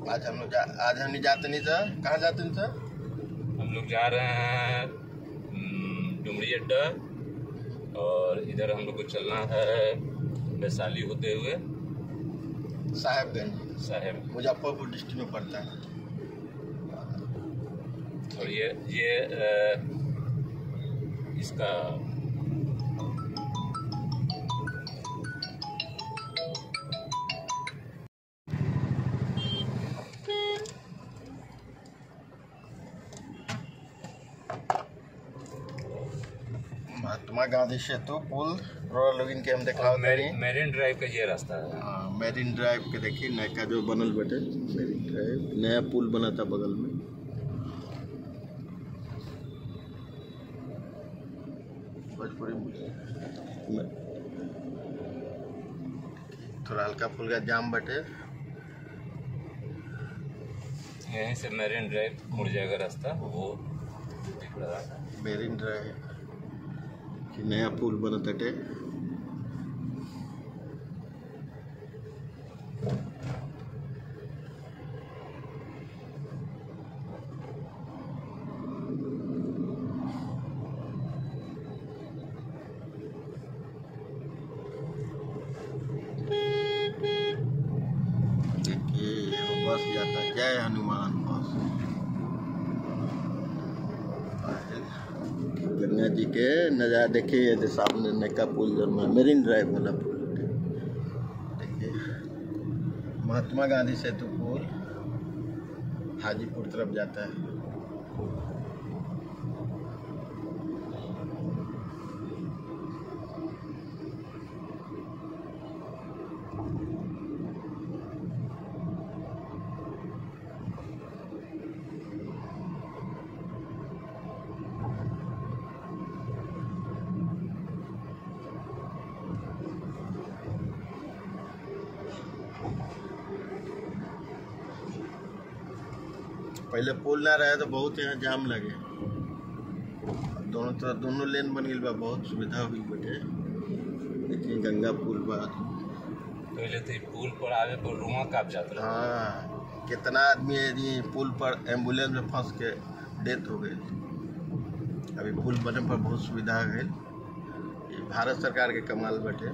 आज हम नहीं जाते नहीं सर। कहाँ जाते नहीं सर? हम लोग जा रहे हैं डुमरी अड्डा, और इधर हम लोग को चलना है वैशाली होते हुए साहेबगंज, मुजफ्फरपुर डिस्ट्रिक्ट में पड़ता है। और ये इसका महात्मा गांधी सेतु पुल रोड लोगिन के हम देखा मेरीन ड्राइव का ये रास्ता है। हाँ, मेरीन ड्राइव के देखिए नया जो बनल बटे मेरीन ड्राइव, नया पुल बना था बगल में। थोड़ा हल्का फुल्का जाम बटे, यहीं से मेरीन ड्राइव मुड़ जाएगा रास्ता, वो दिख रहा है मेरीन ड्राइव कि नया पुल बना तटे। देखिए बस जाता, जय हनुमान बस। गंगा जी के नज़ारा देखिए, जो सामने नया पुल जो मेरीन ड्राइव वाला पुल देखिए, महात्मा गांधी सेतु पुल हाजीपुर तरफ जाता है। पहले पुल ना रहे तो बहुत यहाँ जाम लगे, दोनों तरफ दोनों लेन बन गई बा, बहुत सुविधा हुई बटे। देखिए गंगा पुल बा, पहले तो पुल पर आवे पर रुआ काप जाता रहा। हाँ, कितना आदमी है पुल पर एम्बुलेंस में फंस के डेथ हो गई। अभी पुल बने पर बहुत सुविधा है, ये भारत सरकार के कमाल बटे।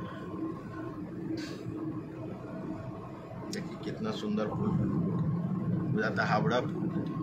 देखिए कितना सुंदर पुल जाता, हावड़ा पुल।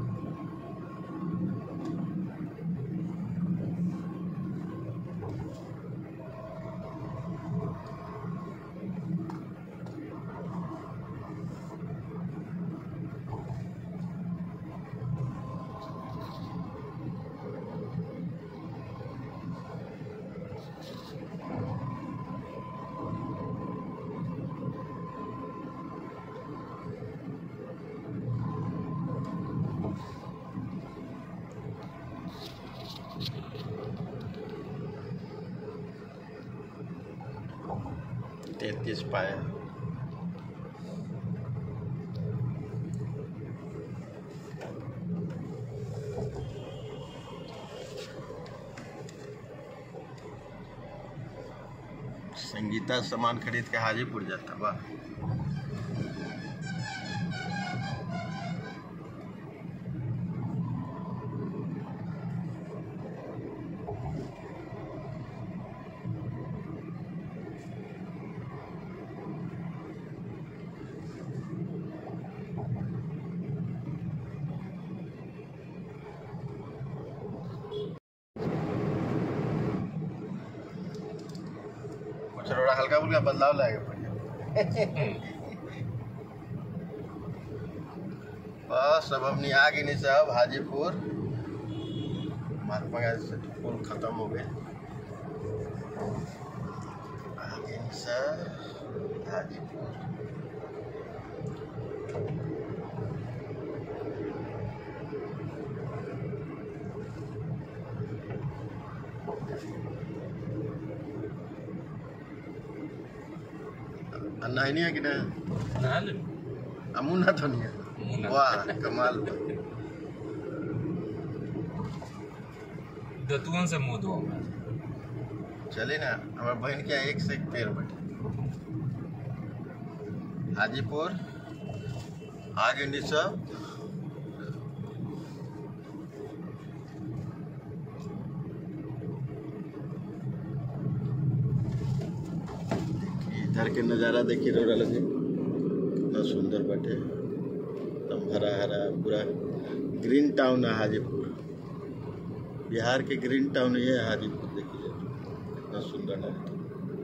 तेज पाया संगीता सामान खरीद के हाजीपुर जाता बा। थोड़ा हल्का फुल्का बदलाव लाएगा बस। अब अपनी आ गई नहीं साहब हाजीपुर, महात्मा गांधी सेतु पुल खत्म हो गए। आ गई नहीं साहब हाजीपुर। नहीं है कि नहीं अमुना तो नहीं है। वाह कमाल। दतुअन से मुँह धो चले ना, हमारे बहन के एक से एक पेड़ बटे। हाजीपुर आगे निशा इधर के नज़ारा देखिए रोड़ा लगे कितना सुंदर बाटे, एकदम हरा हरा पूरा ग्रीन टाउन है हाजीपुर। बिहार के ग्रीन टाउन ये है हाजीपुर, देखिए कितना सुंदर लगता है।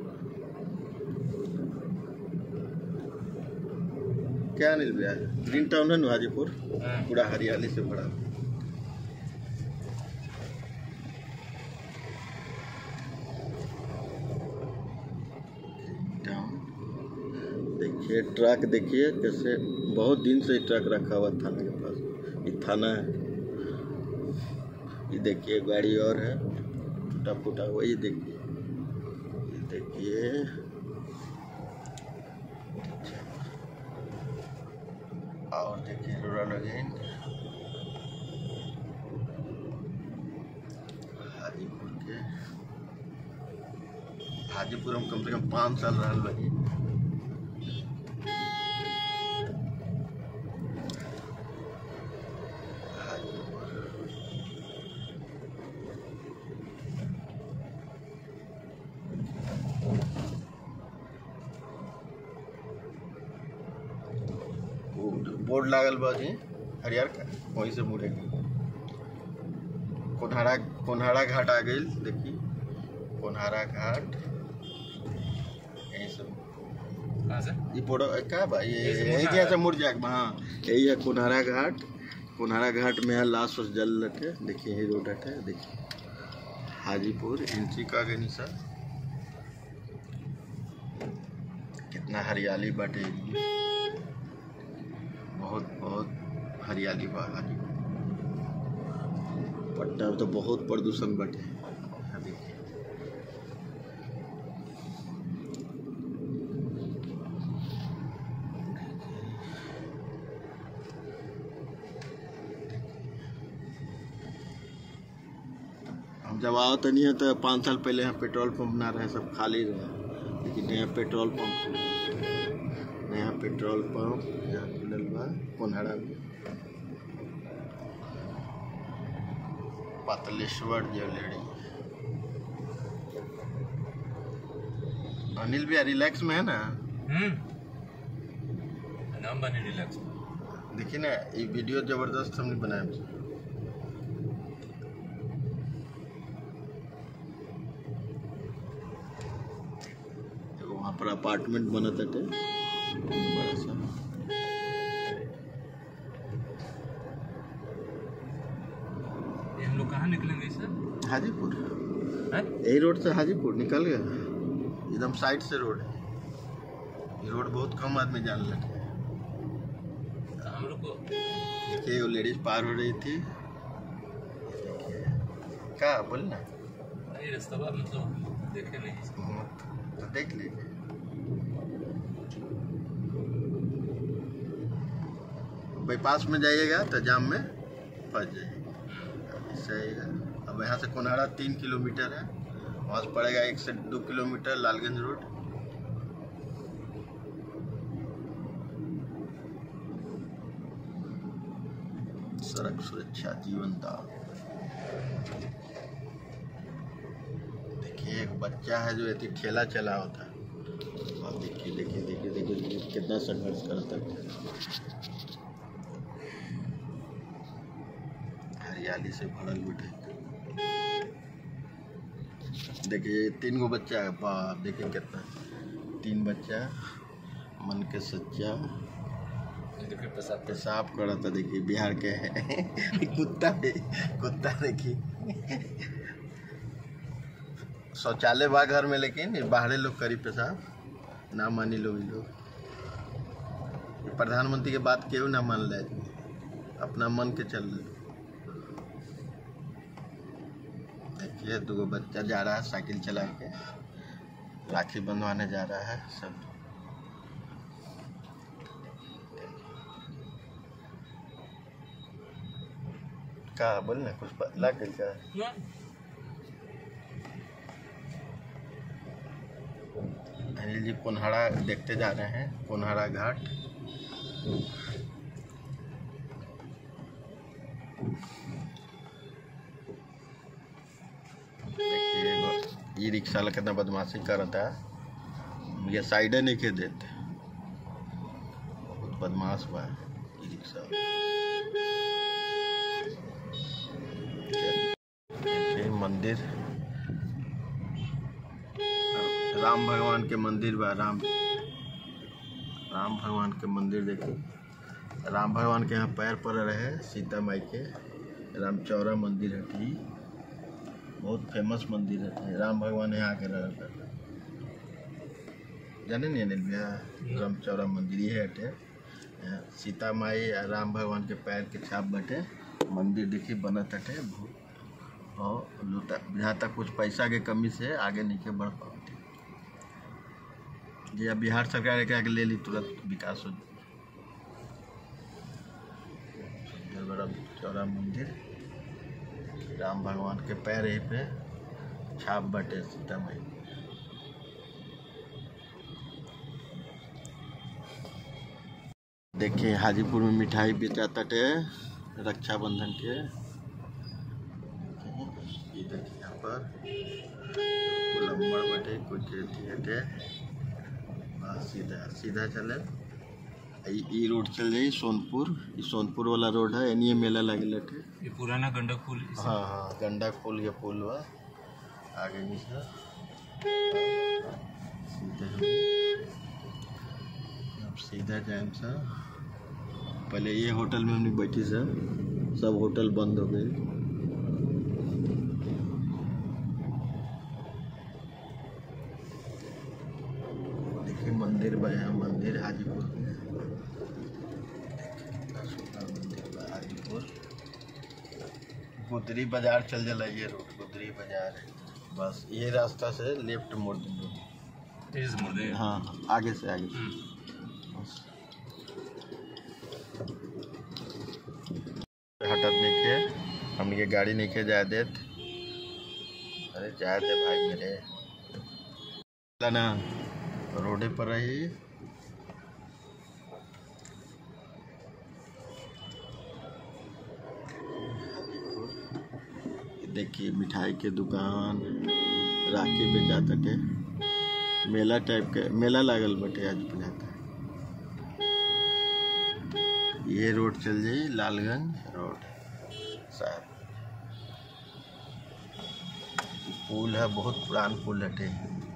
क्या अनिल भैया, ग्रीन टाउन है ना हाजीपुर, पूरा हरियाली से भरा। देखिए ट्रक, देखिए कैसे बहुत दिन से ट्रक रखा हुआ थाना के पास, ये थाना है। ये देखिए गाड़ी और है टूटा फूटा हुआ, ये देखिए, ये देखिए और देखिए रूरल अगेन हाजीपुर के, हाजीपुर हम कम से कम 5 साल रहल बनी। बोर्ड लागल बा जी हरियर का, वहीं से मुड़ेगा। कोन्हारा घाट आ गई, देखिए कोन्हारा घाट यहीं से। कहाँ से? ये बोर्ड क्या भाई, ये से मुड़ जाएगा। हाँ यही है कोन्हारा घाट। कोन्हारा घाट में है लाश उस जल लटे, देखिए यही रोड है, देखिए हाजीपुर एंट्री का गई निशा। कितना हरियाली बाटे, बहुत बहुत हरियाली बा हाजीपुर। पटना में तो बहुत प्रदूषण बाटे, देखिए हम जब आओ तो नहीं है तो 5 साल पहले यहाँ पेट्रोल पंप ना रहे, सब खाली रहे, लेकिन नया पेट्रोल पंप, नया पेट्रोल पंप यहाँ खुलल बा कोन्हारा में। पातलेश्वर ज्वेलरी। अनिल भैया रिलैक्स में है ना? नाम बने रिलैक्स। देखिए ना ये वीडियो जबरदस्त हमने बनाया। वहाँ पर अपार्टमेंट बना था बड़ा सा। हम लोग कहाँ निकलेंगे सर? हाजीपुर, यही रोड से हाजीपुर निकल गया, एकदम साइड से रोड है। ये रोड बहुत कम आदमी जान लगे। हम लोग को देखिए वो लेडीज पार हो रही थी, क्या बोलना ये रास्ता मतलब देखे नहीं तो देख लीजिए। बाईपास में जाइएगा तो जाम में फंस जाइएगा, सही है। अब यहाँ से कोन्हारा 3 किलोमीटर है, वहाँ से पड़ेगा 1 से 2 किलोमीटर लालगंज रोड। सड़क सुरक्षा जीवन दान। देखिए एक बच्चा है जो ऐसी ठेला चला होता है, और देखिए देखिए देखिए देखिए देखिए कितना संघर्ष करता है। हरियाली से भरल बैठे, देखिए 3 गो बच्चा है, बाप देखिए कितना, 3 बच्चा मन के सच्चा पेशाब करा था। देखिए बिहार के है कुत्ता है, कुत्ता देखिए शौचालय बा घर में, लेकिन बाहरे लोग करी पेशाब, ना मानी लोग। प्रधानमंत्री के बात क्यों ना मान ले, अपना मन के चल रहे। देखिए 2 बच्चा जा रहा है साइकिल चला के, राखी बंधवाने जा रहा है सब। क्या बोलना, कुछ लग गई क्या? अनिल जी कोन्हारा देखते जा रहे हैं, कोन्हारा घाट। ई रिक्शा वाला कितना बदमाशी करता है, मुझे साइड नहीं के देते, बहुत बदमाश बा ई रिक्शा। मंदिर राम भगवान के मंदिर बा, राम भगवान के मंदिर देखिए। राम भगवान के यहाँ पैर पड़ रहे, सीता माई के रामचौरा मंदिर है, बहुत फेमस मंदिर है। राम भगवान यहाँ के रह जाने नहीं अनिल भैया, रामचौरा मंदिर ये हटे, सीता माई राम भगवान के पैर के छाप बटे मंदिर देखिए बनत हटे। और लूटा जहाँ तक कुछ पैसा के कमी से आगे नहीं बढ़ पाते, जी अब बिहार सरकार एक आगे ले ली तुरंत विकास हो। बड़ा चौड़ा मंदिर, राम भगवान के पैर यहीं पे छाप बटे सीता माई। देखिए हाजीपुर में मिठाई बेचाता टे रक्षाबंधन के, ये देखिए यहाँ पर लंबड़ बटे कुछ हटे, सीधा सीधा चले ई रोड चल जाई सोनपुर, ये सोनपुर वाला रोड है, एनिए मेला लगे लटे। ये पुराना गंडक पुल। हाँ हाँ गंडक पुल के पुल हुआ आगे नीचे सीधा जाए सर। पहले ये होटल में हमने बैठी सर, सब होटल बंद हो गए। देखिए मंदिर बना, मंदिर हाजीपुर में, हाजीपुर गुदरी बाजार चल जाला, ये रोड गुदरी बाजार है, बस ये रास्ता से लेफ्ट मोड़ देंगे, तेज मोड़ दे। हाँ आगे से आगे से बस हटत नहीं के, हमने के गाड़ी नहीं के जाए देत। अरे जाए दे भाई मेरे ना, रोडे पर रही। देखिए मिठाई के दुकान, राखी बेचाता टे, मेला टाइप के मेला लागल बटे आज बुझाता है। ये रोड चल जाई लालगंज रोड साहब, पुल है, बहुत पुरान पुल हटे।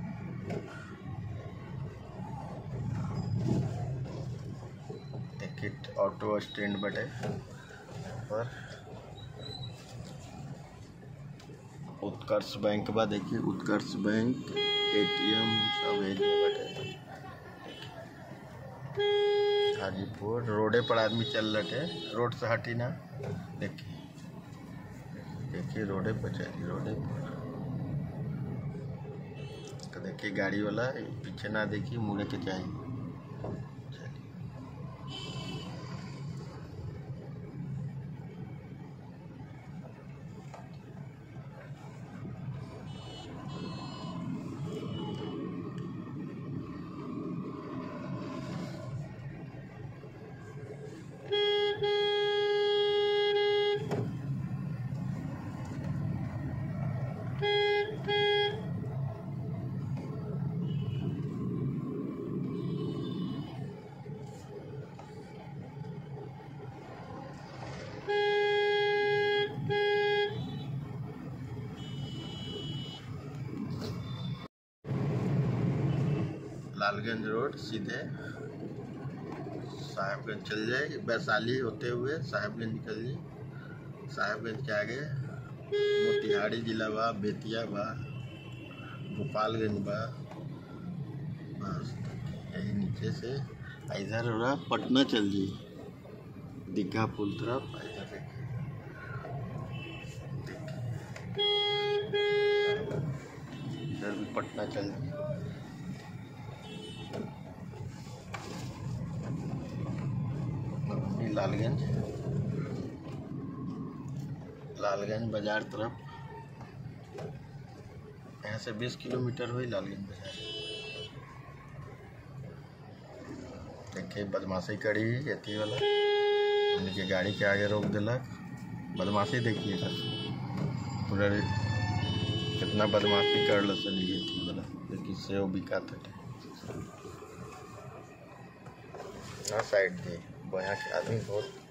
देखिए ऑटो स्टैंड बटे पर उत्कर्ष बैंक बा, देखिए उत्कर्ष बैंक, ATM सब बटे। हाजीपुर रोडे पर आदमी चल रहे, रोड से हटी ना, देखिए देखिए रोडे पर चली, रोडे पर तो देखिए गाड़ी वाला पीछे ना देखिए, मुड़े के चाहिए। लालगंज रोड सीधे साहेबगंज चल जाए, वैशाली होते हुए साहेबगंज निकल जाए। साहेबगंज के आगे मोतिहारी जिला बा, बेतिया बा, गोपालगंज बा, बस यही नीचे से इधर हो रहा पटना चल जाइए, दीघा पुल तरफ इधर इधर भी पटना चल जाइए। लालगंज लालगंज बाजार तरफ, यहाँ से 20 किलोमीटर हुई लालगंज बाजार। देखिए बदमाशी करी एती वाला, उनके गाड़ी के आगे रोक दिलक, बदमाशी देखिए पूरा कितना बदमाशी कर लो सन ये बोला लेकिन सेव बिका था ना साइड दे बया के आदमी बहुत